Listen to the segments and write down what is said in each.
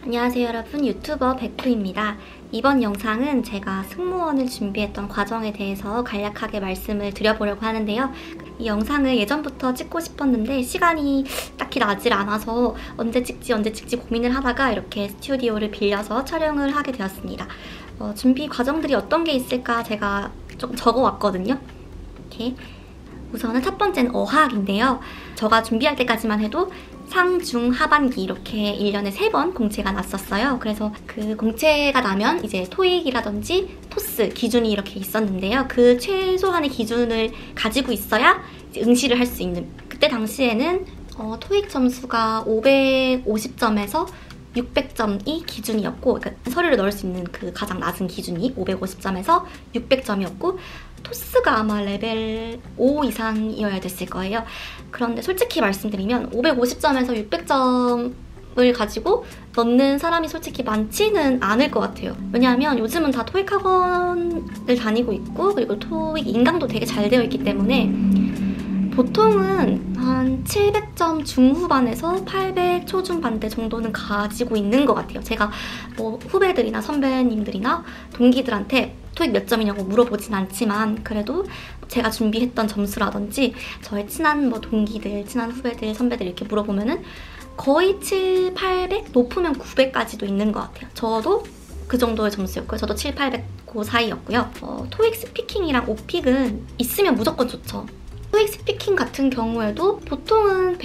안녕하세요 여러분, 유튜버 백후입니다. 이번 영상은 제가 승무원을 준비했던 과정에 대해서 간략하게 말씀을 드려보려고 하는데요. 이 영상을 예전부터 찍고 싶었는데 시간이 딱히 나질 않아서 언제 찍지 고민을 하다가 이렇게 스튜디오를 빌려서 촬영을 하게 되었습니다. 준비 과정들이 어떤 게 있을까 제가 조금 적어왔거든요. 이렇게 우선은 첫 번째는 어학인데요. 제가 준비할 때까지만 해도 상, 중, 하반기 이렇게 1년에 3번 공채가 났었어요. 그래서 그 공채가 나면 이제 토익이라든지 토스 기준이 이렇게 있었는데요. 그 최소한의 기준을 가지고 있어야 이제 응시를 할 수 있는, 그때 당시에는 토익 점수가 550점에서 600점이 기준이었고, 그러니까 서류를 넣을 수 있는 그 가장 낮은 기준이 550점에서 600점이었고 토스가 아마 레벨 5 이상이어야 됐을 거예요. 그런데 솔직히 말씀드리면 550점에서 600점을 가지고 넣는 사람이 솔직히 많지는 않을 것 같아요. 왜냐하면 요즘은 다 토익 학원을 다니고 있고, 그리고 토익 인강도 되게 잘 되어 있기 때문에 보통은 한 700점 중후반에서 800 초중반대 정도는 가지고 있는 것 같아요. 제가 뭐 후배들이나 선배님들이나 동기들한테 토익 몇 점이냐고 물어보진 않지만 그래도 제가 준비했던 점수라든지 저의 친한 뭐 동기들, 친한 후배들, 선배들 이렇게 물어보면은 거의 7, 800? 높으면 900까지도 있는 것 같아요. 저도 그 정도의 점수였고요. 저도 7, 800 그 사이였고요. 토익 스피킹이랑 오픽은 있으면 무조건 좋죠. 토익 스피킹 같은 경우에도 보통은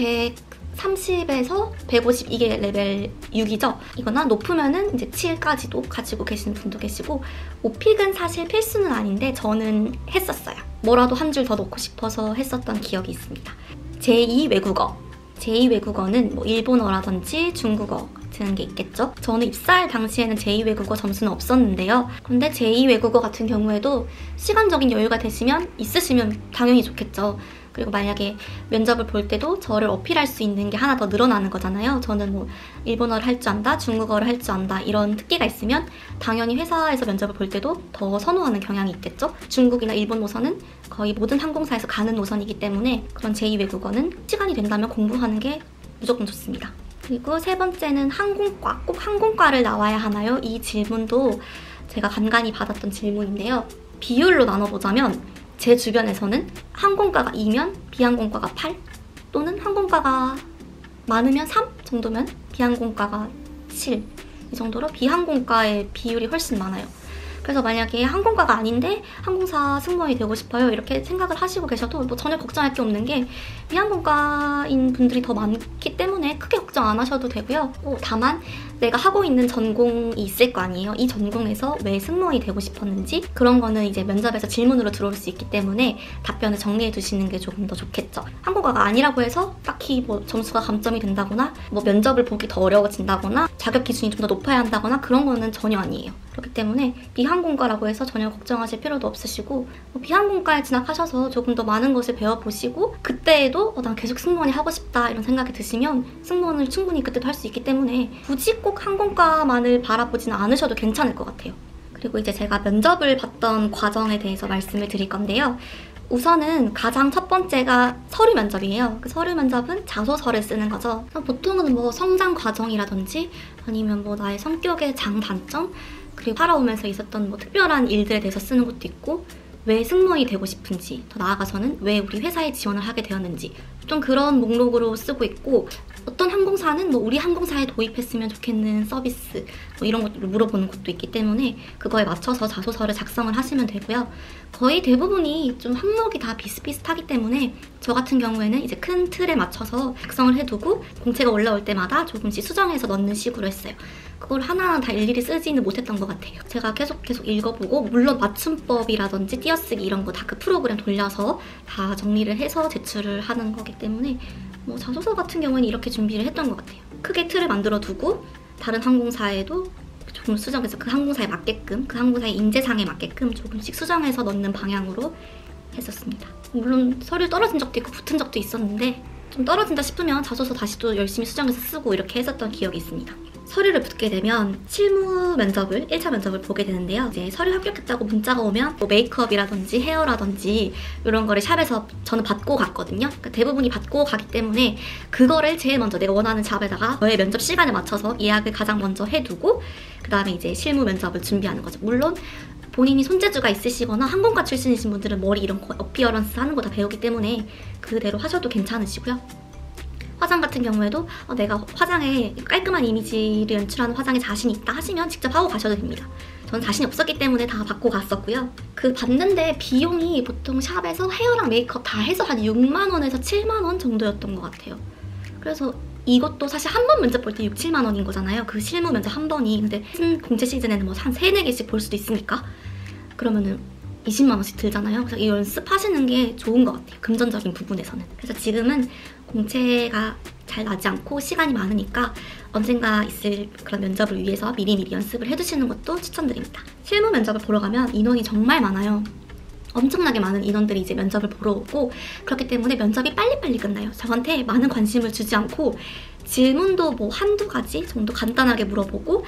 130에서 150 이게 레벨 6이죠. 이거나 높으면은 이제 7까지도 가지고 계시는 분도 계시고, 오픽은 사실 필수는 아닌데 저는 했었어요. 뭐라도 한 줄 더 넣고 싶어서 했었던 기억이 있습니다. 제2 외국어. 제2 외국어는 뭐 일본어라든지 중국어 같은 게 있겠죠. 저는 입사할 당시에는 제2 외국어 점수는 없었는데요. 그런데 제2 외국어 같은 경우에도 시간적인 여유가 있으시면 당연히 좋겠죠. 그리고 만약에 면접을 볼 때도 저를 어필할 수 있는 게 하나 더 늘어나는 거잖아요. 저는 뭐 일본어를 할 줄 안다, 중국어를 할 줄 안다 이런 특기가 있으면 당연히 회사에서 면접을 볼 때도 더 선호하는 경향이 있겠죠. 중국이나 일본 노선은 거의 모든 항공사에서 가는 노선이기 때문에 그런 제2 외국어는 시간이 된다면 공부하는 게 무조건 좋습니다. 그리고 세 번째는 항공과. 꼭 항공과를 나와야 하나요? 이 질문도 제가 간간히 받았던 질문인데요. 비율로 나눠보자면 제 주변에서는 항공과가 2면 비항공과가 8, 또는 항공과가 많으면 3 정도면 비항공과가 7, 이 정도로 비항공과의 비율이 훨씬 많아요. 그래서 만약에 항공과가 아닌데 항공사 승무원이 되고 싶어요 이렇게 생각을 하시고 계셔도 뭐 전혀 걱정할 게 없는 게 비항공과인 분들이 더 많기 때문에 크게 걱정 안 하셔도 되고요. 다만 내가 하고 있는 전공이 있을 거 아니에요. 이 전공에서 왜 승무원이 되고 싶었는지 그런 거는 이제 면접에서 질문으로 들어올 수 있기 때문에 답변을 정리해 두시는 게 조금 더 좋겠죠. 항공과가 아니라고 해서 딱히 뭐 점수가 감점이 된다거나 뭐 면접을 보기 더 어려워진다거나 자격 기준이 좀 더 높아야 한다거나 그런 거는 전혀 아니에요. 그렇기 때문에 비항공과라고 해서 전혀 걱정하실 필요도 없으시고, 비항공과에 진학하셔서 조금 더 많은 것을 배워보시고 그때에도 난 계속 승무원이 하고 싶다 이런 생각이 드시면 승무원을 충분히 그때도 할 수 있기 때문에 굳이 꼭 항공과만을 바라보지는 않으셔도 괜찮을 것 같아요. 그리고 이제 제가 면접을 봤던 과정에 대해서 말씀을 드릴 건데요. 우선은 가장 첫 번째가 서류 면접이에요. 그 서류 면접은 자소서를 쓰는 거죠. 보통은 뭐 성장 과정이라든지 아니면 뭐 나의 성격의 장단점, 그리고 살아오면서 있었던 뭐 특별한 일들에 대해서 쓰는 것도 있고, 왜 승무원이 되고 싶은지, 더 나아가서는 왜 우리 회사에 지원을 하게 되었는지 좀 그런 목록으로 쓰고 있고, 어떤 항공사는 뭐 우리 항공사에 도입했으면 좋겠는 서비스 뭐 이런 것들을 물어보는 것도 있기 때문에 그거에 맞춰서 자소서를 작성을 하시면 되고요. 거의 대부분이 좀 항목이 다 비슷비슷하기 때문에 저 같은 경우에는 이제 큰 틀에 맞춰서 작성을 해두고 공채가 올라올 때마다 조금씩 수정해서 넣는 식으로 했어요. 그걸 하나하나 다 일일이 쓰지는 못했던 것 같아요. 제가 계속 읽어보고, 물론 맞춤법이라든지 띄어쓰기 이런 거 다 그 프로그램 돌려서 다 정리를 해서 제출을 하는 거기 때문에 뭐 자소서 같은 경우에는 이렇게 준비를 했던 것 같아요. 크게 틀을 만들어 두고 다른 항공사에도 조금 수정해서 그 항공사에 맞게끔, 그 항공사의 인재상에 맞게끔 조금씩 수정해서 넣는 방향으로 했었습니다. 물론 서류 떨어진 적도 있고 붙은 적도 있었는데 좀 떨어진다 싶으면 자소서 다시 또 열심히 수정해서 쓰고 이렇게 했었던 기억이 있습니다. 서류를 붙게 되면 실무 면접을 1차 면접을 보게 되는데요. 이제 서류 합격했다고 문자가 오면 뭐 메이크업이라든지 헤어라든지 이런 거를 샵에서 저는 받고 갔거든요. 그러니까 대부분이 받고 가기 때문에 그거를 제일 먼저 내가 원하는 샵에다가 저의 면접 시간에 맞춰서 예약을 가장 먼저 해두고 그 다음에 이제 실무 면접을 준비하는 거죠. 물론 본인이 손재주가 있으시거나 항공과 출신이신 분들은 머리 이런 거 어피어런스 하는 거 다 배우기 때문에 그대로 하셔도 괜찮으시고요. 화장 같은 경우에도 내가 화장에 깔끔한 이미지를 연출하는 화장에 자신이 있다 하시면 직접 하고 가셔도 됩니다. 저는 자신이 없었기 때문에 다 받고 갔었고요. 그 받는데 비용이 보통 샵에서 헤어랑 메이크업 다 해서 한 6만 원에서 7만 원 정도였던 것 같아요. 그래서 이것도 사실 한 번 면접 볼 때 6, 7만 원인 거잖아요. 그 실무 면접 한 번이. 근데 공채 시즌에는 뭐 한 3, 4개씩 볼 수도 있으니까 그러면은 20만 원씩 들잖아요. 그래서 이 연습하시는 게 좋은 것 같아요. 금전적인 부분에서는. 그래서 지금은 공채가 잘 나지 않고 시간이 많으니까 언젠가 있을 그런 면접을 위해서 미리미리 연습을 해두시는 것도 추천드립니다. 실무 면접을 보러 가면 인원이 정말 많아요. 엄청나게 많은 인원들이 이제 면접을 보러 오고 그렇기 때문에 면접이 빨리빨리 끝나요. 저한테 많은 관심을 주지 않고 질문도 뭐 한두 가지 정도 간단하게 물어보고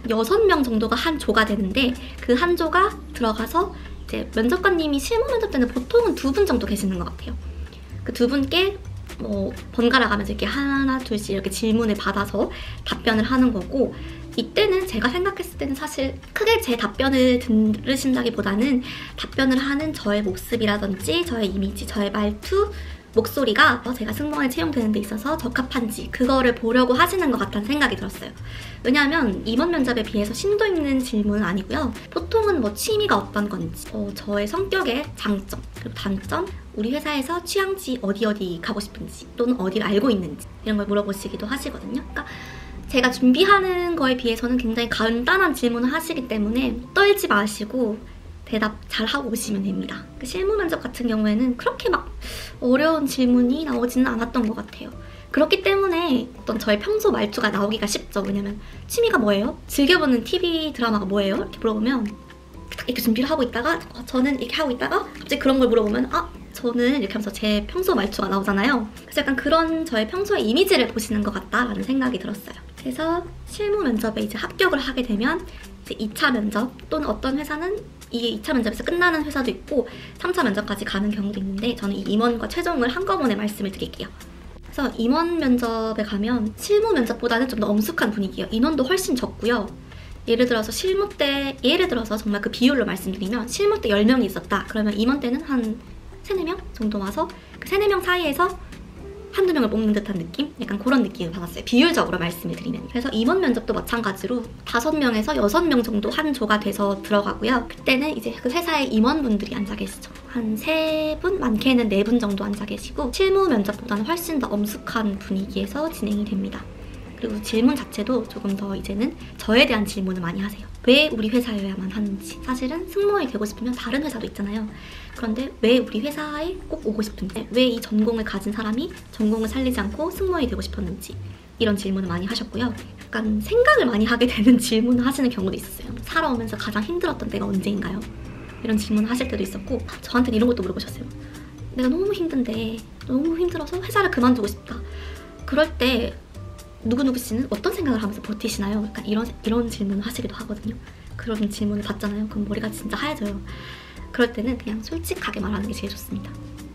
6명 정도가 한 조가 되는데 그 한 조가 들어가서 이제 면접관님이 실무 면접 때는 보통은 2분 정도 계시는 것 같아요. 그 2분께 뭐 번갈아 가면서 이렇게 하나 둘씩 이렇게 질문을 받아서 답변을 하는 거고 이때는 제가 생각했을 때는 사실 크게 제 답변을 들으신다기보다는 답변을 하는 저의 모습이라든지 저의 이미지, 저의 말투, 목소리가 제가 승무원에 채용되는 데 있어서 적합한지 그거를 보려고 하시는 것 같다는 생각이 들었어요. 왜냐하면 이번 면접에 비해서 심도 있는 질문은 아니고요. 보통은 뭐 취미가 어떤 건지, 저의 성격의 장점, 그리고 단점, 우리 회사에서 취향지 어디 가고 싶은지 또는 어디를 알고 있는지 이런 걸 물어보시기도 하시거든요. 그러니까 제가 준비하는 거에 비해서는 굉장히 간단한 질문을 하시기 때문에 떨지 마시고 대답 잘 하고 오시면 됩니다. 그 실무 면접 같은 경우에는 그렇게 막 어려운 질문이 나오지는 않았던 것 같아요. 그렇기 때문에 어떤 저의 평소 말투가 나오기가 쉽죠. 왜냐면 취미가 뭐예요? 즐겨보는 TV 드라마가 뭐예요? 이렇게 물어보면 이렇게 준비를 하고 있다가 저는 이렇게 하고 있다가 갑자기 그런 걸 물어보면 저는 이렇게 하면서 제 평소 말투가 나오잖아요. 그래서 약간 그런 저의 평소의 이미지를 보시는 것 같다라는 생각이 들었어요. 그래서 실무 면접에 이제 합격을 하게 되면 이제 2차 면접 또는 어떤 회사는 이게 2차 면접에서 끝나는 회사도 있고 3차 면접까지 가는 경우도 있는데 저는 이 임원과 최종을 한꺼번에 말씀을 드릴게요. 그래서 임원 면접에 가면 실무 면접보다는 좀 더 엄숙한 분위기예요. 인원도 훨씬 적고요. 예를 들어서 실무 때, 예를 들어서 정말 그 비율로 말씀드리면 실무 때 10명이 있었다. 그러면 임원 때는 한 3, 4명 정도 와서 그 3, 4명 사이에서 한두 명을 뽑는 듯한 느낌? 약간 그런 느낌을 받았어요. 비율적으로 말씀을 드리면. 그래서 임원 면접도 마찬가지로 5명에서 6명 정도 한 조가 돼서 들어가고요. 그때는 이제 그 회사에 임원분들이 앉아 계시죠. 한 3분? 많게는 4분 정도 앉아 계시고 실무 면접보다는 훨씬 더 엄숙한 분위기에서 진행이 됩니다. 그리고 질문 자체도 조금 더 이제는 저에 대한 질문을 많이 하세요. 왜 우리 회사여야만 하는지. 사실은 승무원이 되고 싶으면 다른 회사도 있잖아요. 그런데 왜 우리 회사에 꼭 오고 싶은지, 왜 이 전공을 가진 사람이 전공을 살리지 않고 승무원이 되고 싶었는지 이런 질문을 많이 하셨고요. 약간 생각을 많이 하게 되는 질문을 하시는 경우도 있었어요. 살아오면서 가장 힘들었던 때가 언제인가요? 이런 질문을 하실 때도 있었고 저한테는 이런 것도 물어보셨어요. 내가 너무 힘든데 너무 힘들어서 회사를 그만두고 싶다. 그럴 때 누구누구 씨는 어떤 생각을 하면서 버티시나요? 약간 이런 질문을 하시기도 하거든요. 그런 질문을 받잖아요. 그럼 머리가 진짜 하얘져요. 그럴 때는 그냥 솔직하게 말하는 게 제일 좋습니다.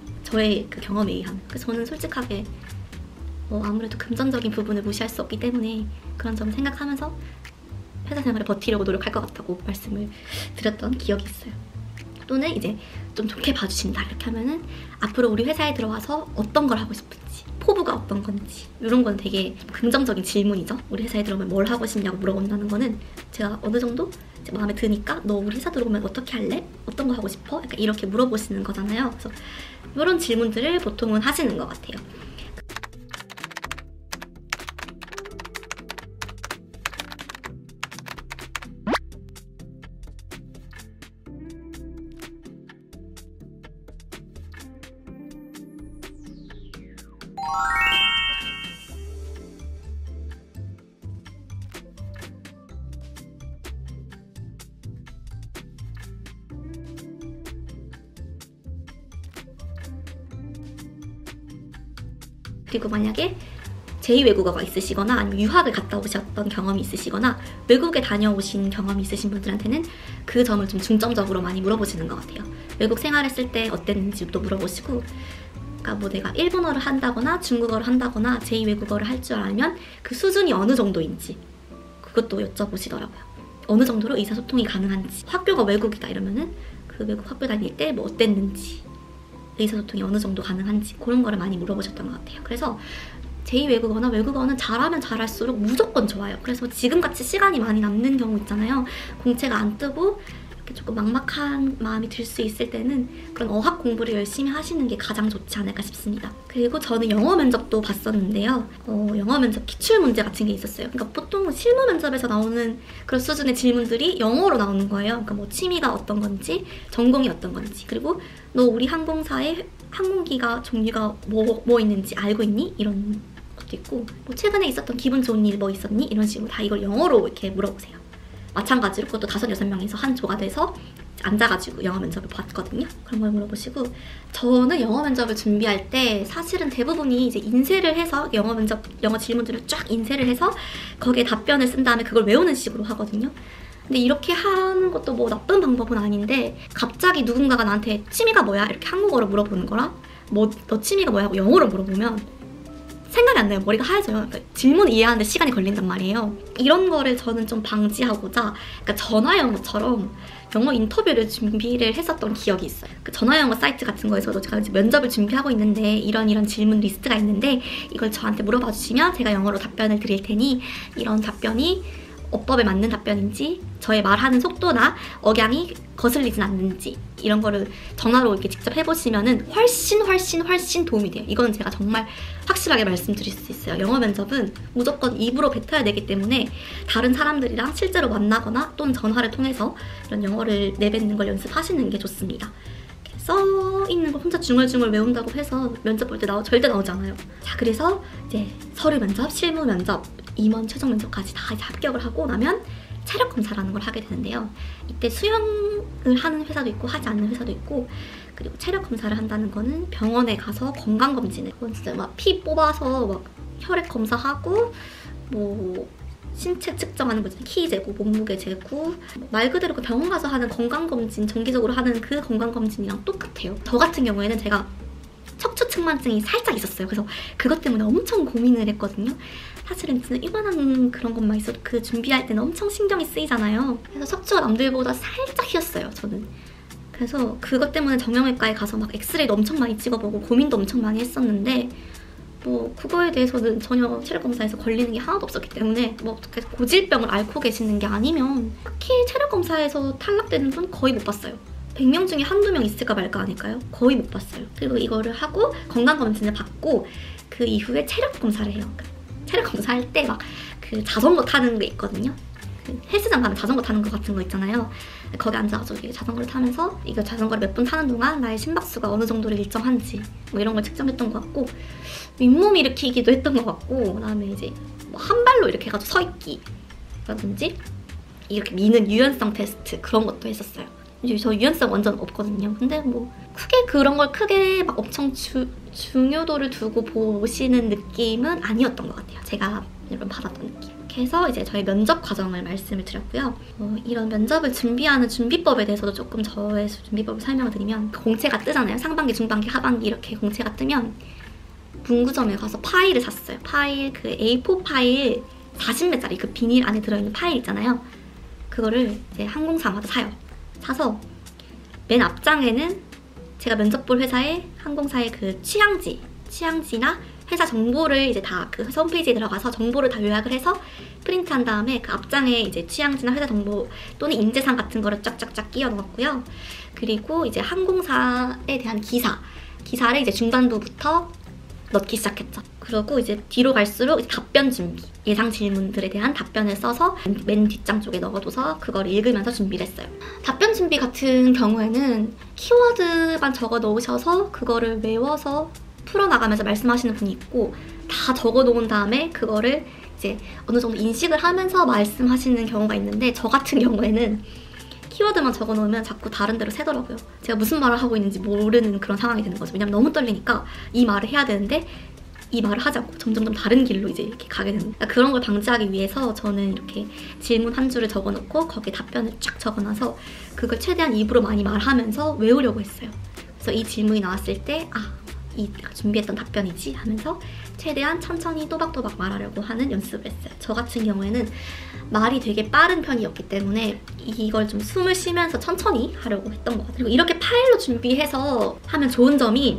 저의 그 경험에 의하면. 그래서 저는 솔직하게 아무래도 금전적인 부분을 무시할 수 없기 때문에 그런 점을 생각하면서 회사 생활을 버티려고 노력할 것 같다고 말씀을 드렸던 기억이 있어요. 또는 이제 좀 좋게 봐주신다 이렇게 하면은 앞으로 우리 회사에 들어와서 어떤 걸 하고 싶은지, 포부가 어떤 건지 이런 건 되게 긍정적인 질문이죠. 우리 회사에 들어오면 뭘 하고 싶냐고 물어본다는 거는 제가 어느 정도 이제 마음에 드니까 너 우리 회사 들어오면 어떻게 할래? 어떤 거 하고 싶어? 약간 이렇게 물어보시는 거잖아요. 그래서 이런 질문들을 보통은 하시는 것 같아요. 그리고 만약에 제2외국어가 있으시거나 아니면 유학을 갔다 오셨던 경험이 있으시거나 외국에 다녀오신 경험이 있으신 분들한테는 그 점을 좀 중점적으로 많이 물어보시는 것 같아요. 외국 생활했을 때 어땠는지도 물어보시고, 그러니까 뭐 내가 일본어를 한다거나 중국어를 한다거나 제2외국어를 할 줄 알면 그 수준이 어느 정도인지 그것도 여쭤보시더라고요. 어느 정도로 의사소통이 가능한지, 학교가 외국이다 이러면은 그 외국 학교 다닐 때 뭐 어땠는지, 의사소통이 어느 정도 가능한지 그런 거를 많이 물어보셨던 것 같아요. 그래서 제2외국어나 외국어는 잘하면 잘할수록 무조건 좋아요. 그래서 지금같이 시간이 많이 남는 경우 있잖아요. 공채가 안 뜨고 이렇게 조금 막막한 마음이 들 수 있을 때는 그런 어학 공부를 열심히 하시는 게 가장 좋지 않을까 싶습니다. 그리고 저는 영어 면접도 봤었는데요. 영어 면접 기출 문제 같은 게 있었어요. 그러니까 보통 실무 면접에서 나오는 그런 수준의 질문들이 영어로 나오는 거예요. 그러니까 뭐 취미가 어떤 건지, 전공이 어떤 건지, 그리고 너 우리 항공사의 항공기가 종류가 뭐 있는지 알고 있니? 이런 것도 있고, 뭐 최근에 있었던 기분 좋은 일 뭐 있었니? 이런 식으로 다 이걸 영어로 이렇게 물어보세요. 마찬가지로 그것도 5-6명이서 한 조가 돼서 앉아가지고 영어 면접을 봤거든요. 그런 걸 물어보시고, 저는 영어 면접을 준비할 때 사실은 대부분이 이제 인쇄를 해서 영어 질문들을 쫙 인쇄를 해서 거기에 답변을 쓴 다음에 그걸 외우는 식으로 하거든요. 근데 이렇게 하는 것도 뭐 나쁜 방법은 아닌데, 갑자기 누군가가 나한테 취미가 뭐야? 이렇게 한국어로 물어보는 거랑 너 취미가 뭐야? 하고 영어로 물어보면 생각이 안 나요. 머리가 하얘져요. 그러니까 질문 이해하는데 시간이 걸린단 말이에요. 이런 거를 저는 좀 방지하고자, 그러니까 전화 영어처럼 영어 인터뷰를 준비를 했었던 기억이 있어요. 그 전화 영어 사이트 같은 거에서도 제가 이제 면접을 준비하고 있는데 이런 질문 리스트가 있는데 이걸 저한테 물어봐 주시면 제가 영어로 답변을 드릴 테니 이런 답변이 어법에 맞는 답변인지, 저의 말하는 속도나 억양이 거슬리진 않는지 이런 거를 전화로 이렇게 직접 해보시면은 훨씬 도움이 돼요. 이거는 제가 정말 확실하게 말씀드릴 수 있어요. 영어 면접은 무조건 입으로 뱉어야 되기 때문에 다른 사람들이랑 실제로 만나거나 또는 전화를 통해서 이런 영어를 내뱉는 걸 연습하시는 게 좋습니다. 써 있는 걸 혼자 중얼중얼 외운다고 해서 면접 볼 때 절대 나오지 않아요. 자, 그래서 이제 서류 면접, 실무 면접, 임원 최종 면접까지 다 이제 합격을 하고 나면 체력 검사라는 걸 하게 되는데요. 이때 수영을 하는 회사도 있고 하지 않는 회사도 있고, 그리고 체력 검사를 한다는 거는 병원에 가서 건강 검진을, 그건 진짜 막 피 뽑아서 막 혈액 검사하고 뭐 신체 측정하는 거지, 키 재고, 몸무게 재고, 말 그대로 그 병원 가서 하는 건강검진, 정기적으로 하는 그 건강검진이랑 똑같아요. 저 같은 경우에는 제가 척추측만증이 살짝 있었어요. 그래서 그것 때문에 엄청 고민을 했거든요. 사실은 진짜 이만한 그런 것만 있어도 그 준비할 때는 엄청 신경이 쓰이잖아요. 그래서 척추가 남들보다 살짝 휘었어요, 저는. 그래서 그것 때문에 정형외과에 가서 막 엑스레이도 엄청 많이 찍어보고 고민도 엄청 많이 했었는데, 뭐 그거에 대해서는 전혀 체력검사에서 걸리는 게 하나도 없었기 때문에 뭐 어떻게 고질병을 앓고 계시는 게 아니면 특히 체력검사에서 탈락되는 분 거의 못 봤어요. 100명 중에 한두 명 있을까 말까 아닐까요? 거의 못 봤어요. 그리고 이거를 하고 건강검진을 받고 그 이후에 체력검사를 해요. 체력검사할 때 막 그 자전거 타는 게 있거든요. 그 헬스장 가면 자전거 타는 거 같은 거 있잖아요. 거기 앉아가지고 자전거를 타면서 이거 자전거를 몇 분 타는 동안 나의 심박수가 어느 정도를 일정한지 뭐 이런 걸 측정했던 것 같고, 윗몸 일으키기도 했던 것 같고, 그다음에 이제 뭐 한 발로 이렇게 해가지고 서 있기라든지 이렇게 미는 유연성 테스트 그런 것도 했었어요. 저 유연성 완전 없거든요. 근데 뭐 크게 그런 걸 크게 막 엄청 중요도를 두고 보시는 느낌은 아니었던 것 같아요. 제가 이런 받았던 느낌. 이렇게 해서 이제 저희 면접 과정을 말씀을 드렸고요. 이런 면접을 준비하는 준비법에 대해서도 조금 저의 준비법을 설명을 드리면, 공채가 뜨잖아요. 상반기, 중반기, 하반기 이렇게 공채가 뜨면 문구점에 가서 파일을 샀어요. 파일, 그 A4 파일 40매짜리 그 비닐 안에 들어있는 파일 있잖아요. 그거를 이제 항공사마다 사요. 사서 맨 앞장에는 제가 면접 볼 회사의 항공사의 그 취향지나 회사 정보를 이제 다 그 홈페이지에 들어가서 정보를 다 요약을 해서 프린트한 다음에 그 앞장에 이제 취향지나 회사 정보 또는 인재상 같은 거를 쫙쫙쫙 끼워 넣었고요. 그리고 이제 항공사에 대한 기사를 이제 중반부부터 넣기 시작했죠. 그리고 이제 뒤로 갈수록 이제 답변 준비, 예상 질문들에 대한 답변을 써서 맨 뒷장 쪽에 넣어둬서 그걸 읽으면서 준비를 했어요. 답변 준비 같은 경우에는 키워드만 적어 놓으셔서 그거를 외워서 풀어나가면서 말씀하시는 분이 있고, 다 적어 놓은 다음에 그거를 이제 어느 정도 인식을 하면서 말씀하시는 경우가 있는데, 저 같은 경우에는 키워드만 적어 놓으면 자꾸 다른 데로 새더라고요. 제가 무슨 말을 하고 있는지 모르는 그런 상황이 되는 거죠. 왜냐면 너무 떨리니까 이 말을 해야 되는데 이 말을 하지 않고 점점점 다른 길로 이제 이렇게 가게 되는, 그러니까 그런 걸 방지하기 위해서 저는 이렇게 질문 한 줄을 적어놓고 거기에 답변을 쫙 적어놔서 그걸 최대한 입으로 많이 말하면서 외우려고 했어요. 그래서 이 질문이 나왔을 때 이 내가 준비했던 답변이지 하면서 최대한 천천히 또박또박 말하려고 하는 연습을 했어요. 저 같은 경우에는 말이 되게 빠른 편이었기 때문에 이걸 좀 숨을 쉬면서 천천히 하려고 했던 것 같아요. 그리고 이렇게 파일로 준비해서 하면 좋은 점이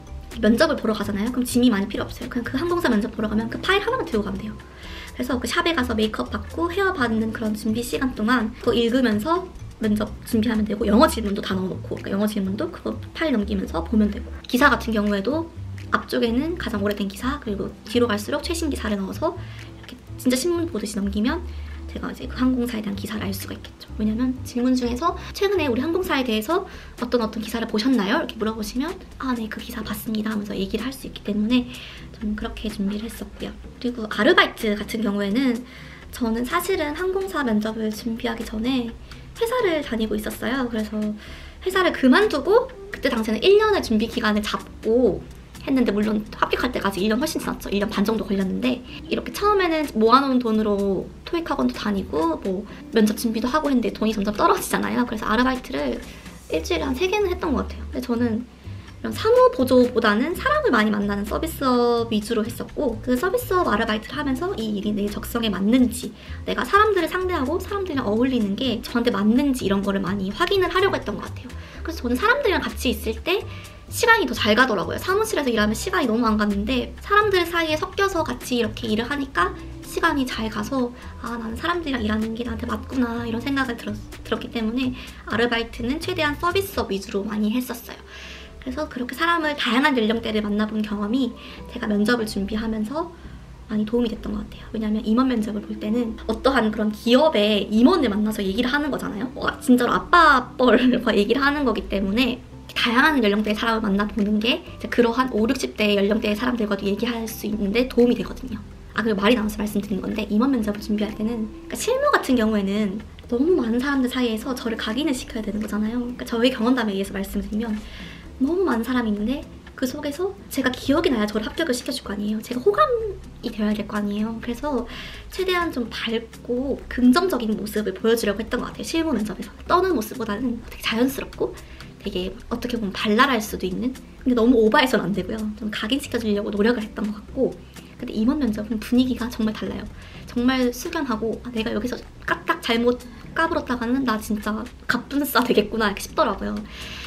면접을 보러 가잖아요. 그럼 짐이 많이 필요 없어요. 그냥 그 항공사 면접 보러 가면 그 파일 하나만 들고 가면 돼요. 그래서 그 샵에 가서 메이크업 받고 헤어 받는 그런 준비 시간 동안 그거 읽으면서 면접 준비하면 되고, 영어 질문도 다 넣어놓고, 그러니까 영어 질문도 그거 파일 넘기면서 보면 되고, 기사 같은 경우에도 앞쪽에는 가장 오래된 기사, 그리고 뒤로 갈수록 최신 기사를 넣어서 이렇게 진짜 신문 보듯이 넘기면 제가 이제 그 항공사에 대한 기사를 알 수가 있겠죠. 왜냐면 질문 중에서 최근에 우리 항공사에 대해서 어떤 기사를 보셨나요? 이렇게 물어보시면 네, 그 기사 봤습니다 하면서 얘기를 할 수 있기 때문에 저는 그렇게 준비를 했었고요. 그리고 아르바이트 같은 경우에는 저는 사실은 항공사 면접을 준비하기 전에 회사를 다니고 있었어요. 그래서 회사를 그만두고 그때 당시에는 1년의 준비 기간을 잡고 했는데, 물론 합격할 때까지 1년 훨씬 지났죠. 1년 반 정도 걸렸는데, 이렇게 처음에는 모아놓은 돈으로 토익 학원도 다니고 뭐 면접 준비도 하고 했는데 돈이 점점 떨어지잖아요. 그래서 아르바이트를 일주일에 한 3개는 했던 것 같아요. 근데 저는 이런 사무보조보다는 사람을 많이 만나는 서비스업 위주로 했었고, 그 서비스업 아르바이트를 하면서 이 일이 내 적성에 맞는지, 내가 사람들을 상대하고 사람들이랑 어울리는 게 저한테 맞는지 이런 거를 많이 확인을 하려고 했던 것 같아요. 그래서 저는 사람들이랑 같이 있을 때 시간이 더 잘 가더라고요. 사무실에서 일하면 시간이 너무 안 갔는데 사람들 사이에 섞여서 같이 이렇게 일을 하니까 시간이 잘 가서 나는 사람들이랑 일하는 게 나한테 맞구나 이런 생각을 들었기 때문에 아르바이트는 최대한 서비스업 위주로 많이 했었어요. 그래서 그렇게 사람을 다양한 연령대를 만나본 경험이 제가 면접을 준비하면서 많이 도움이 됐던 것 같아요. 왜냐하면 임원 면접을 볼 때는 어떠한 그런 기업의 임원을 만나서 얘기를 하는 거잖아요. 진짜로 아빠 뻘 얘기를 하는 거기 때문에 다양한 연령대의 사람을 만나보는 게 이제 그러한 5, 60대 연령대의 사람들과도 얘기할 수 있는데 도움이 되거든요. 그리고 말이 나와서 말씀드린 건데, 임원 면접을 준비할 때는 그러니까 실무 같은 경우에는 너무 많은 사람들 사이에서 저를 각인을 시켜야 되는 거잖아요. 그러니까 저의 경험담에 의해서 말씀드리면 너무 많은 사람이 있는데 그 속에서 제가 기억이 나야 저를 합격을 시켜줄 거 아니에요. 제가 호감이 되어야 될 거 아니에요. 그래서 최대한 좀 밝고 긍정적인 모습을 보여주려고 했던 것 같아요. 실무 면접에서 떠는 모습보다는 되게 자연스럽고 되게 어떻게 보면 발랄할 수도 있는, 근데 너무 오버해서는 안 되고요. 좀 각인시켜주려고 노력을 했던 것 같고, 근데 임원 면접은 분위기가 정말 달라요. 정말 숙연하고 내가 여기서 까딱 잘못 까불었다가는 나 진짜 갑분싸 되겠구나 이렇게 싶더라고요.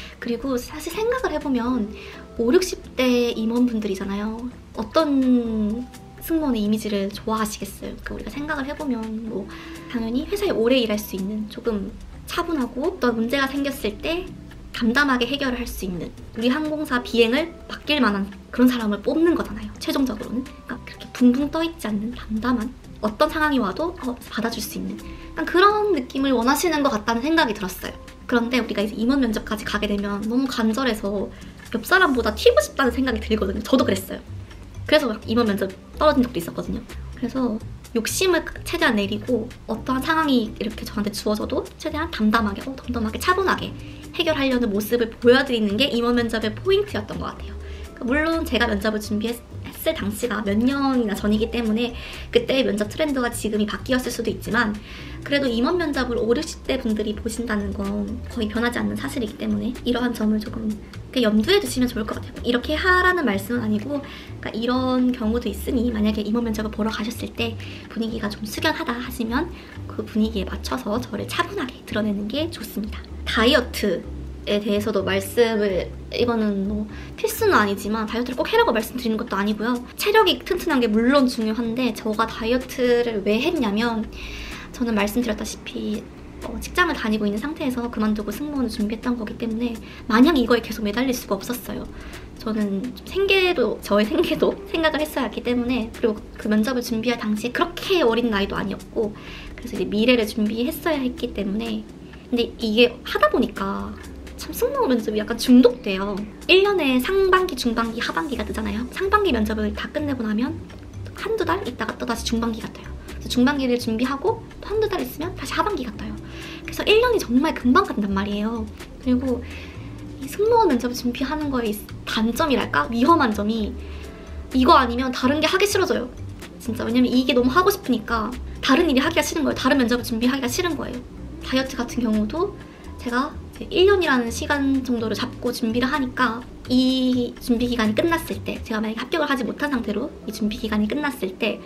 그리고 사실 생각을 해보면 5, 60대 임원분들이잖아요. 어떤 승무원의 이미지를 좋아하시겠어요. 그러니까 우리가 생각을 해보면 뭐 당연히 회사에 오래 일할 수 있는, 조금 차분하고 어떤 문제가 생겼을 때 담담하게 해결을 할 수 있는, 우리 항공사 비행을 맡길 만한 그런 사람을 뽑는 거잖아요. 최종적으로는. 그러니까 그렇게 붕붕 떠있지 않는 담담한, 어떤 상황이 와도 받아줄 수 있는 그런 느낌을 원하시는 것 같다는 생각이 들었어요. 그런데 우리가 이제 임원 면접까지 가게 되면 너무 간절해서 옆 사람보다 튀고 싶다는 생각이 들거든요. 저도 그랬어요. 그래서 막 임원 면접 떨어진 적도 있었거든요. 그래서 욕심을 최대한 내리고 어떠한 상황이 이렇게 저한테 주어져도 최대한 담담하게, 차분하게 해결하려는 모습을 보여드리는 게 임원 면접의 포인트였던 것 같아요. 물론 제가 면접을 준비했을 당시가 몇 년이나 전이기 때문에 그때의 면접 트렌드가 지금이 바뀌었을 수도 있지만, 그래도 임원 면접을 5, 60대 분들이 보신다는 건 거의 변하지 않는 사실이기 때문에 이러한 점을 조금 염두에 두시면 좋을 것 같아요. 이렇게 하라는 말씀은 아니고, 그러니까 이런 경우도 있으니 만약에 임원 면접을 보러 가셨을 때 분위기가 좀 숙연하다 하시면 그 분위기에 맞춰서 저를 차분하게 드러내는 게 좋습니다. 다이어트에 대해서도 말씀을, 이거는 뭐 필수는 아니지만 다이어트를 꼭 해라고 말씀드리는 것도 아니고요. 체력이 튼튼한 게 물론 중요한데, 저가 다이어트를 왜 했냐면, 저는 말씀드렸다시피 직장을 다니고 있는 상태에서 그만두고 승무원을 준비했던 거기 때문에 마냥 이거에 계속 매달릴 수가 없었어요. 저는 저의 생계도 생각을 했어야 했기 때문에, 그리고 그 면접을 준비할 당시에 그렇게 어린 나이도 아니었고, 그래서 이제 미래를 준비했어야 했기 때문에. 근데 이게 하다 보니까 참 승무원 면접이 약간 중독돼요. 1년에 상반기, 중반기, 하반기가 뜨잖아요. 상반기 면접을 다 끝내고 나면 한두 달 있다가 또 다시 중반기가 떠요. 그래서 중반기를 준비하고 또 한두 달 있으면 다시 하반기가 떠요. 그래서 1년이 정말 금방 간단 말이에요. 그리고 이 승무원 면접 준비하는 거의 단점이랄까? 위험한 점이, 이거 아니면 다른 게 하기 싫어져요. 진짜. 왜냐면 이게 너무 하고 싶으니까 다른 일이 하기가 싫은 거예요. 다른 면접을 준비하기가 싫은 거예요. 다이어트 같은 경우도 제가 1년이라는 시간 정도를 잡고 준비를 하니까 이 준비 기간이 끝났을 때, 제가 만약에 합격을 하지 못한 상태로 이 준비 기간이 끝났을 때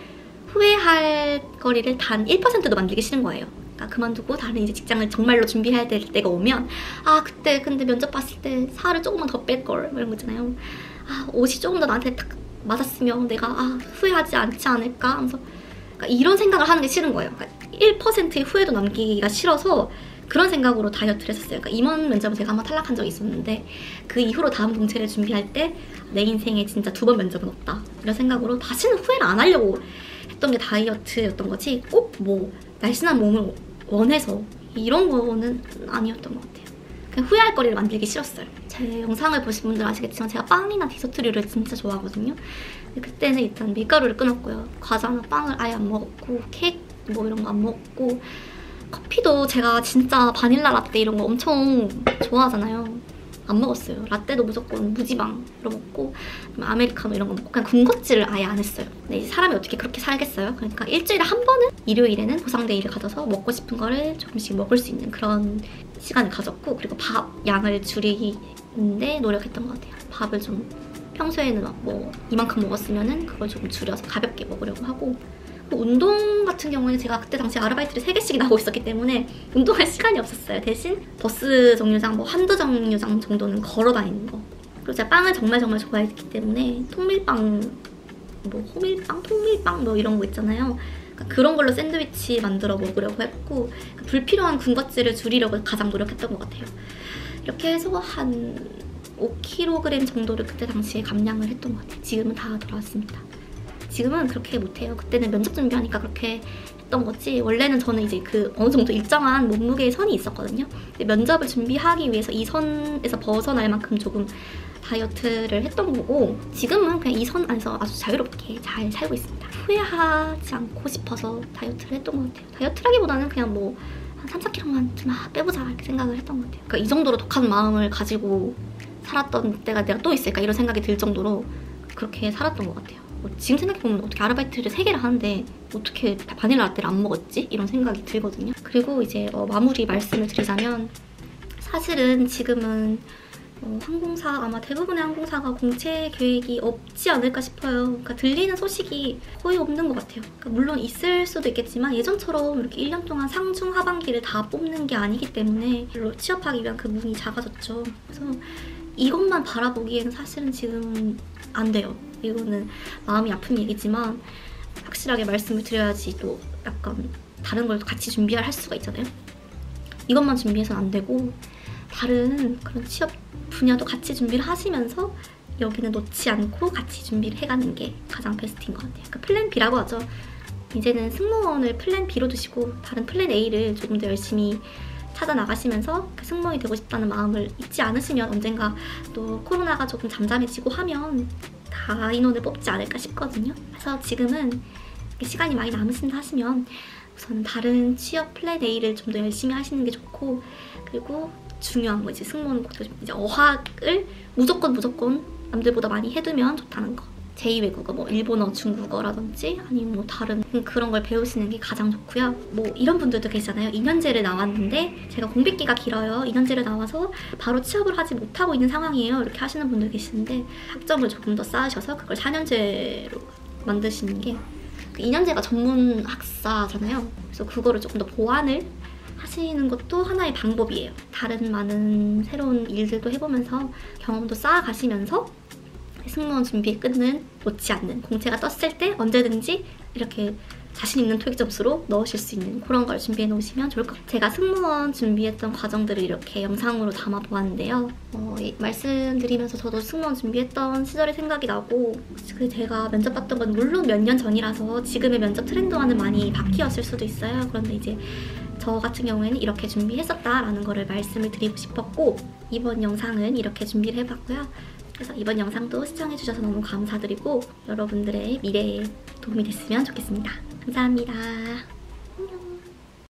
후회할 거리를 단 1%도 만들기 싫은 거예요. 그러니까 그만두고 다른 이제 직장을 정말로 준비해야 될 때가 오면, 아 그때 근데 면접 봤을 때 살을 조금만 더 뺄걸 이런 거 있잖아요. 아 옷이 조금 더 나한테 딱 맞았으면 내가 후회하지 않지 않을까 하면서, 그러니까 이런 생각을 하는 게 싫은 거예요. 그러니까 1%의 후회도 남기기가 싫어서 그런 생각으로 다이어트를 했었어요. 그러니까 임원 면접은 제가 한번 탈락한 적이 있었는데 그 이후로 다음 공채를 준비할 때 내 인생에 진짜 2번 면접은 없다 이런 생각으로 다시는 후회를 안 하려고 했던 게 다이어트였던 거지, 꼭 뭐 날씬한 몸을 원해서 이런 거는 아니었던 것 같아요. 그냥 후회할 거리를 만들기 싫었어요. 제 영상을 보신 분들 아시겠지만 제가 빵이나 디저트류를 진짜 좋아하거든요. 그때는 일단 밀가루를 끊었고요. 과자나 빵을 아예 안 먹었고, 케이크 뭐 이런 거 안 먹었고, 커피도 제가 진짜 바닐라 라떼 이런 거 엄청 좋아하잖아요. 안 먹었어요. 라떼도 무조건 무지방으로 먹고, 아메리카노 이런 거 먹고 그냥 군것질을 아예 안 했어요. 근데 사람이 어떻게 그렇게 살겠어요? 그러니까 일주일에 한 번은 일요일에는 보상데이를 가져서 먹고 싶은 거를 조금씩 먹을 수 있는 그런 시간을 가졌고, 그리고 밥 양을 줄이는데 노력했던 것 같아요. 밥을 좀 평소에는 뭐 이만큼 먹었으면은 그걸 조금 줄여서 가볍게 먹으려고 하고, 운동 같은 경우에는 제가 그때 당시 아르바이트를 3개씩이나 하고 있었기 때문에 운동할 시간이 없었어요. 대신 버스 정류장 뭐 한두 정류장 정도는 걸어 다니는 거. 그리고 제가 빵을 정말 좋아했기 때문에 통밀빵, 뭐 호밀빵, 통밀빵 뭐 이런 거 있잖아요. 그러니까 그런 걸로 샌드위치 만들어 먹으려고 했고, 그러니까 불필요한 군것질을 줄이려고 가장 노력했던 것 같아요. 이렇게 해서 한 5kg 정도를 그때 당시에 감량을 했던 것 같아요. 지금은 다 돌아왔습니다. 지금은 그렇게 못해요. 그때는 면접 준비하니까 그렇게 했던 거지, 원래는 저는 이제 그 어느 정도 일정한 몸무게의 선이 있었거든요. 근데 면접을 준비하기 위해서 이 선에서 벗어날 만큼 조금 다이어트를 했던 거고, 지금은 그냥 이 선 안에서 아주 자유롭게 잘 살고 있습니다. 후회하지 않고 싶어서 다이어트를 했던 것 같아요. 다이어트라기보다는 그냥 뭐 한 3-4kg만 좀 빼보자 이렇게 생각을 했던 것 같아요. 그러니까 이 정도로 독한 마음을 가지고 살았던 때가 내가 또 있을까 이런 생각이 들 정도로 그렇게 살았던 것 같아요. 지금 생각해보면 어떻게 아르바이트를 3개를 하는데 어떻게 바닐라 라떼를 안 먹었지? 이런 생각이 들거든요. 그리고 이제 마무리 말씀을 드리자면, 사실은 지금은 항공사, 아마 대부분의 항공사가 공채 계획이 없지 않을까 싶어요. 그러니까 들리는 소식이 거의 없는 것 같아요. 그러니까 물론 있을 수도 있겠지만 예전처럼 이렇게 1년 동안 상중 하반기를 다 뽑는 게 아니기 때문에 별로 취업하기 위한 그 문이 작아졌죠. 그래서 이것만 바라보기에는 사실은 지금 안 돼요. 이거는 마음이 아픈 얘기지만 확실하게 말씀을 드려야지 또 약간 다른 걸 같이 준비할 수가 있잖아요. 이것만 준비해서는 안 되고 다른 그런 취업 분야도 같이 준비를 하시면서 여기는 놓지 않고 같이 준비를 해가는 게 가장 베스트인 것 같아요. 그 플랜 B라고 하죠. 이제는 승무원을 플랜 B로 두시고 다른 플랜 A를 조금 더 열심히 찾아 나가시면서 그 승무원이 되고 싶다는 마음을 잊지 않으시면 언젠가 또 코로나가 조금 잠잠해지고 하면 다 인원을 뽑지 않을까 싶거든요. 그래서 지금은 시간이 많이 남으신다 하시면 우선 다른 취업 플랜 A를 좀 더 열심히 하시는 게 좋고, 그리고 중요한 거 이제 승무원 꼭 이제 어학을 무조건 남들보다 많이 해두면 좋다는 거. 제2외국어, 뭐 일본어, 중국어라든지 아니면 뭐 다른 그런 걸 배우시는 게 가장 좋고요. 뭐 이런 분들도 계시잖아요. 2년제를 나왔는데 제가 공백기가 길어요. 2년제를 나와서 바로 취업을 하지 못하고 있는 상황이에요. 이렇게 하시는 분들 계시는데 학점을 조금 더 쌓으셔서 그걸 4년제로 만드시는 게, 2년제가 전문 학사잖아요. 그래서 그거를 조금 더 보완을 하시는 것도 하나의 방법이에요. 다른 많은 새로운 일들도 해보면서 경험도 쌓아가시면서 승무원 준비에 끈은 놓지 않는, 공채가 떴을 때 언제든지 이렇게 자신 있는 토익 점수로 넣으실 수 있는 그런 걸 준비해 놓으시면 좋을 것 같아요. 제가 승무원 준비했던 과정들을 이렇게 영상으로 담아 보았는데요. 말씀드리면서 저도 승무원 준비했던 시절이 생각이 나고, 제가 면접 봤던 건 물론 몇 년 전이라서 지금의 면접 트렌드와는 많이 바뀌었을 수도 있어요. 그런데 이제 저 같은 경우에는 이렇게 준비했었다라는 거를 말씀을 드리고 싶었고, 이번 영상은 이렇게 준비를 해봤고요. 그래서 이번 영상도 시청해주셔서 너무 감사드리고 여러분들의 미래에 도움이 됐으면 좋겠습니다. 감사합니다. 안녕.